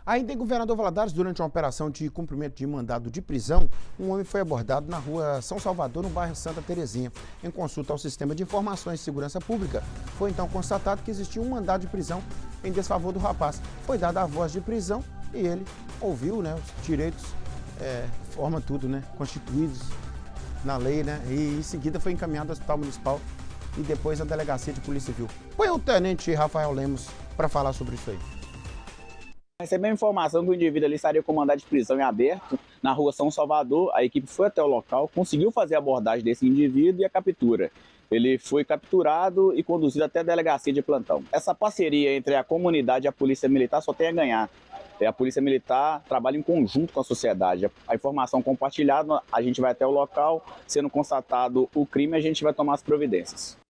Ainda em Governador Valadares, durante uma operação de cumprimento de mandado de prisão, um homem foi abordado na rua São Salvador, no bairro Santa Terezinha. Em consulta ao Sistema de Informações de Segurança Pública, foi então constatado que existia um mandado de prisão em desfavor do rapaz. Foi dada a voz de prisão e ele ouviu, os direitos, forma tudo, constituídos na lei, e em seguida foi encaminhado ao Hospital Municipal e depois à Delegacia de Polícia Civil. Põe o Tenente Rafael Lemos para falar sobre isso aí. Recebeu a informação que o indivíduo ali estaria com mandado de prisão em aberto na rua São Salvador. A equipe foi até o local, conseguiu fazer a abordagem desse indivíduo e a captura. Ele foi capturado e conduzido até a delegacia de plantão. Essa parceria entre a comunidade e a Polícia Militar só tem a ganhar. A Polícia Militar trabalha em conjunto com a sociedade. A informação compartilhada, a gente vai até o local, sendo constatado o crime, a gente vai tomar as providências.